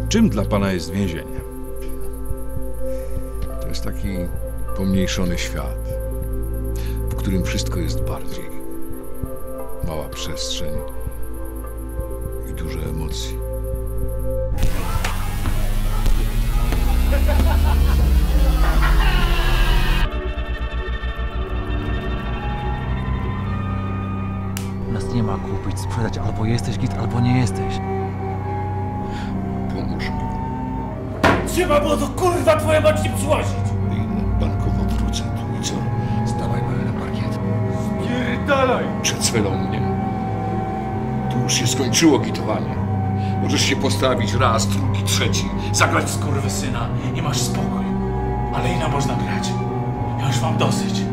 Czym dla pana jest więzienie? To jest taki pomniejszony świat, w którym wszystko jest bardziej. Mała przestrzeń i dużo emocji. Nas nie ma kupić, sprzedać. Albo jesteś git, albo nie jesteś. Pomóż mi. Trzeba było to kurwa twoje mać nie przyłożyć! I bankowo wrócę tu i co? Stawaj na parkiet. Spierdalaj! Przed sfelą mnie. Tu już się skończyło gitowanie. Możesz się postawić raz, drugi, trzeci. Zagrać skurwysyna i masz spokój. Ale ino można grać. Ja już mam dosyć.